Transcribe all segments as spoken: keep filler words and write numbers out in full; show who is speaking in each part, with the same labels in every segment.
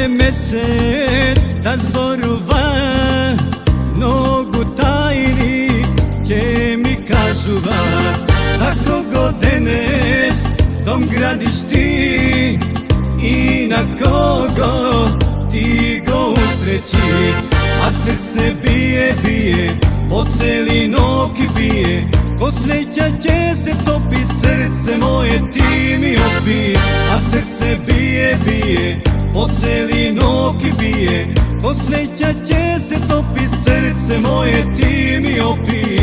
Speaker 1: mesec da zborova, mnogo tajni će mi kažuva. Za kogo denes dom gradiš ti i na kogo ti go usreći, a srce bije, bije, po celi noki bije, ko sreća će se topi, srce moje ti mi opi. A srce bije, bije, po celi noki bije, ko sreća će se topi, srce moje ti mi opi.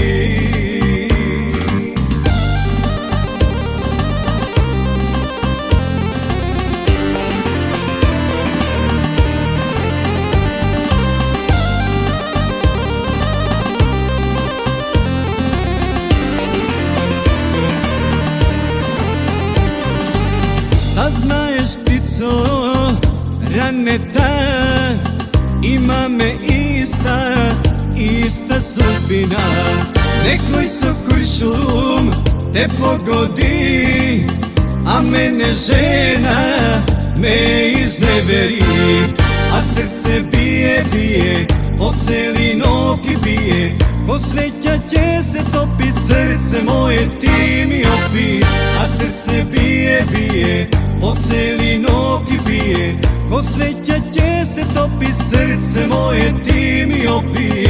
Speaker 1: Da znaješ ptico, raneta, ima me ista, ista sudbina. Nekoj sokuršum te pogodi, a mene žena me izneveri. A srce bije, bije, po celi noki bije, ko sreća će se topi, srce moje ti mi opi. A srce bije, bije, po celi noki bije, ko sreća će se topi, srce moje ti mi opi.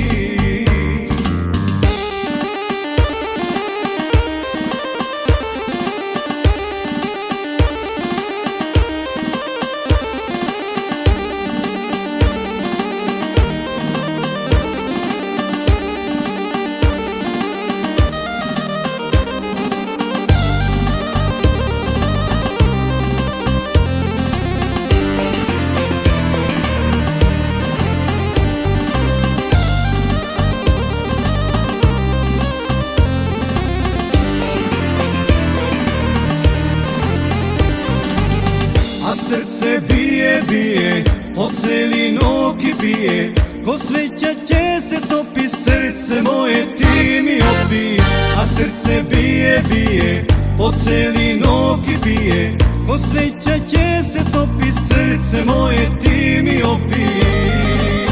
Speaker 1: A srce bije, bije, po celi noki bije, ko sreća će se topi, srce moje ti mi opi. A srce bije, bije, po celi noki bije, ko sreća će se topi, srce moje ti mi opi.